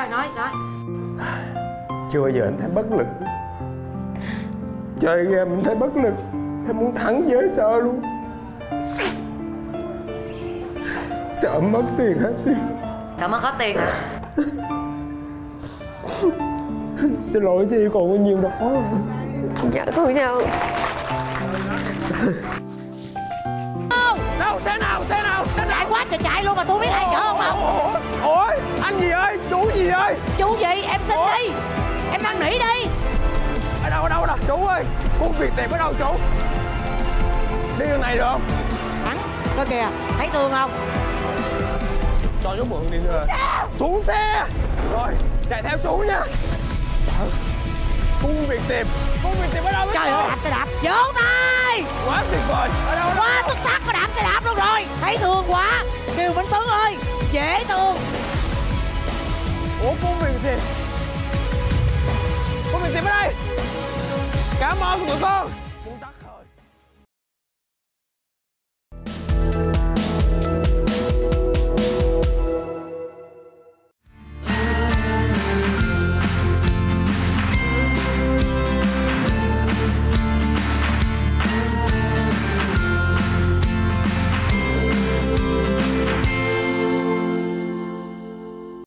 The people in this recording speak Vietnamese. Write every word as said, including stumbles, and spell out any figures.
nói nói. Chưa bao giờ anh thấy bất lực. Chơi game mình thấy bất lực. Em muốn thắng dễ sợ luôn. Sợ mất tiền hết tiền. Sợ mất hết tiền hả? Xin lỗi chị, còn có nhiều đó. Dạ không sao. Đâu, xe nào, xe nào? Chạy quá trời chạy luôn mà tôi biết ai chở không không? Ôi, anh gì ơi, chú gì ơi? Chú gì, em xin đi. Em năn nỉ đi. Ở đâu, ở đâu, ở đâu? Chú ơi, cuốn việc tiền ở đâu chú? Đi đường này được không? Hắn, coi kìa, thấy Tường không? Cho chú mượn đi nữa. Xuống xe. Rồi, chạy theo chú nha. Cuốn việc tìm, cuốn việc tìm ở đâu? Trời ơi, đạp xe đạp, vỗ tay. Quá tuyệt vời. Ở đâu, ở đâu? Quá xuất sắc, có đạp xe đạp luôn rồi. Thấy Tường quá. Kiều Minh Tuấn ơi, dễ thương. Ủa, cuốn việc tìm. Cuốn việc tìm ở đây. Cảm ơn tụi con.